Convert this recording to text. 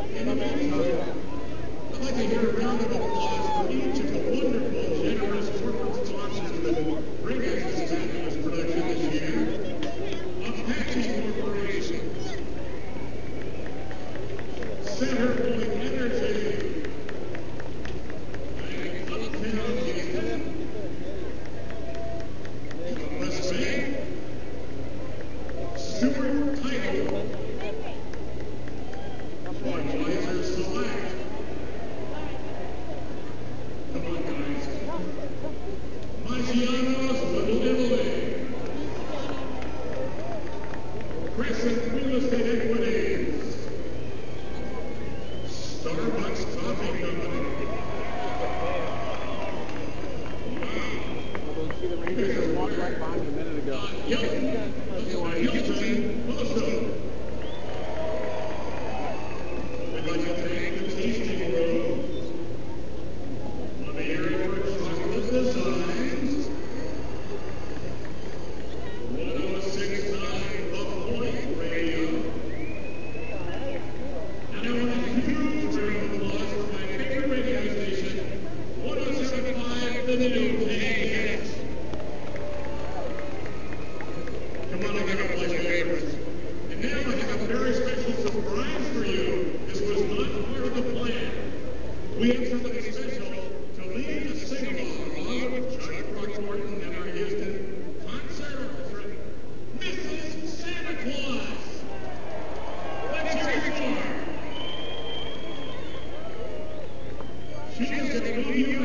In the meantime, I'd like to hear a round of applause for each of the wonderful, generous corporate sponsors that bring us this fabulous production this year. Uptown Corporation, Center Point Energy, and Uptown Houston, West Bank, Stewart Title, Budweiser Select. Come on, guys. Maggiano's Little Italy, Crescent Real Estate Equities, Starbucks Coffee Company. Although see the Rangers just walked right by me a minute ago. Hilton also. We'd like to thank the Tasting Rooms on the airport chocolate designs. 1069 The Point Radio. And I want a huge round of applause for my favorite radio station, 1075 The New KX. Come on, I gotta play my favorites. And now I have a very special surprise for you. This was not part of the plan. We have somebody special to lead the sing-along along with Chuck Throckmorton and our Houston concert orchestra, Mrs. Santa Claus. Let's hear it for her. She is going to lead you